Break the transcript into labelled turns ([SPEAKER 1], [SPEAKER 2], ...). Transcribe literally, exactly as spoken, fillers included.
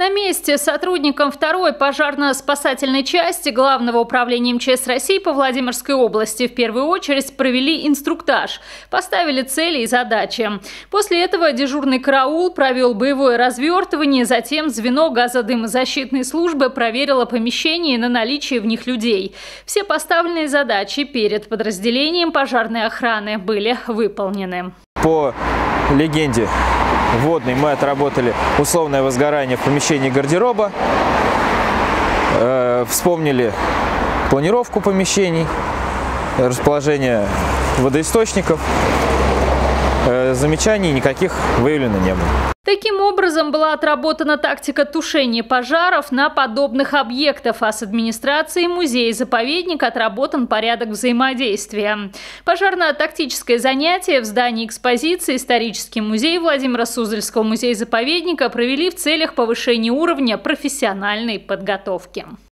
[SPEAKER 1] На месте сотрудникам второй пожарно-спасательной части Главного управления эм че эс России по Владимирской области в первую очередь провели инструктаж, поставили цели и задачи. После этого дежурный караул провел боевое развертывание, затем звено газодымозащитной службы проверило помещение на наличие в них людей. Все поставленные задачи перед подразделением пожарной охраны были выполнены.
[SPEAKER 2] По легенде водной мы отработали условное возгорание в помещении гардероба, э, вспомнили планировку помещений, расположение водоисточников, э, замечаний никаких выявлено не было.
[SPEAKER 1] Таким образом, была отработана тактика тушения пожаров на подобных объектах, а с администрацией музея-заповедника отработан порядок взаимодействия. Пожарно-тактическое занятие в здании экспозиции «Исторический музей» Владимира Суздальского музея-заповедника провели в целях повышения уровня профессиональной подготовки.